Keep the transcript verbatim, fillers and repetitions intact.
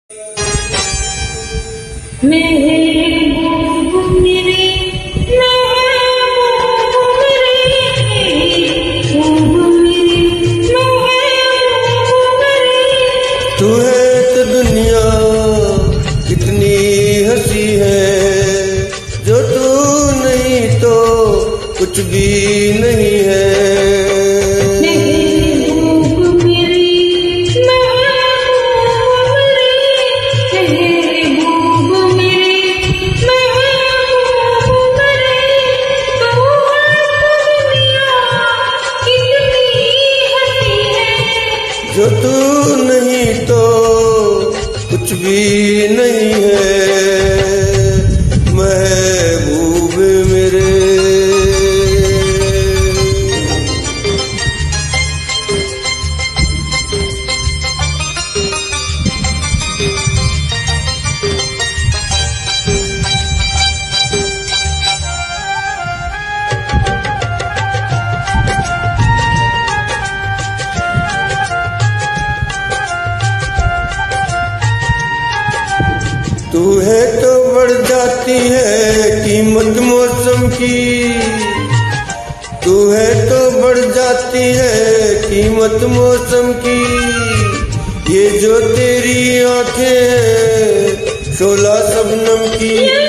तू है तो दुनिया कितनी हंसी है, जो तू नहीं तो कुछ भी नहीं है। जो तू नहीं तो कुछ भी नहीं है, महबूब मेरे। तू है तो बढ़ जाती है कीमत मौसम की, तू है तो बढ़ जाती है कीमत मौसम की। ये जो तेरी आंखें हैं शोला शबनम की।